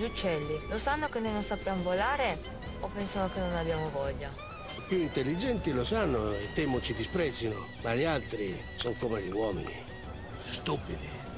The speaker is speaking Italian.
Gli uccelli lo sanno che noi non sappiamo volare o pensano che non abbiamo voglia? I più intelligenti lo sanno e temo ci disprezzino, ma gli altri sono come gli uomini. Stupidi.